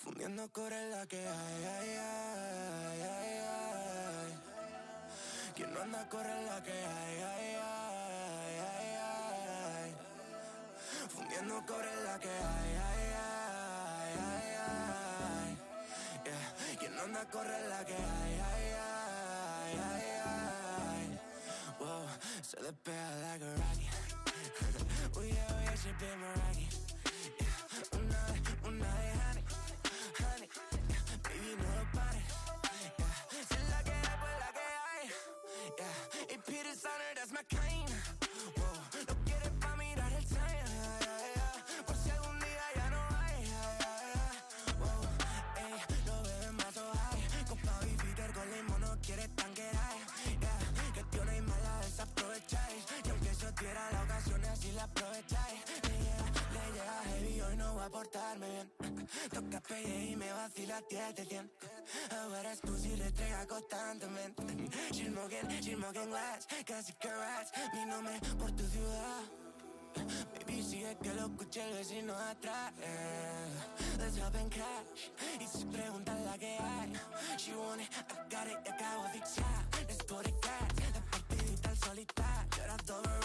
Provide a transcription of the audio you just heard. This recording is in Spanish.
Fundiendo corre la que hay, ay, ay, ay, ay. Quien no anda corre la que hay, ay, ay, ay, ay. Fundiendo corre la que hay, ay, ay, ay, ay. Yeah. Quien no anda corre la que hay, ay, ay, ay, ay. Whoa, se despega like a rocket. Oh yeah, she be my rocket. Yeah. Una de honey, honey. Yeah. Baby, no lo pares. Yeah. Si la que hay, pues la que hay. Yeah. Y Peter's on her, that's my kind. Whoa, lo quieres pa' mirar el time. Yeah, yeah. Por si algún día ya no hay. Whoa, ey, lo beben mato high. Con Pau y Peter con limón no quieres tanquear. Yeah, que tío no hay mala desaprovecháis. Y aunque eso tira la ocasión así la aprovecháis. Le llega heavy, hoy no va a portarme bien. Toca pedir y me vacila 10 de 100. Ahora eres tú si le entrega constantemente. She's smoking glass, casi que rats. Mi nombre por tu ciudad. Baby, sigue que lo escuche el vecino atrás. Let's hop and cash. Y si preguntan la que hay, she want it, I got it, y acabo de fixar. Let's put it cat, la partidita al solitario. Ahora todo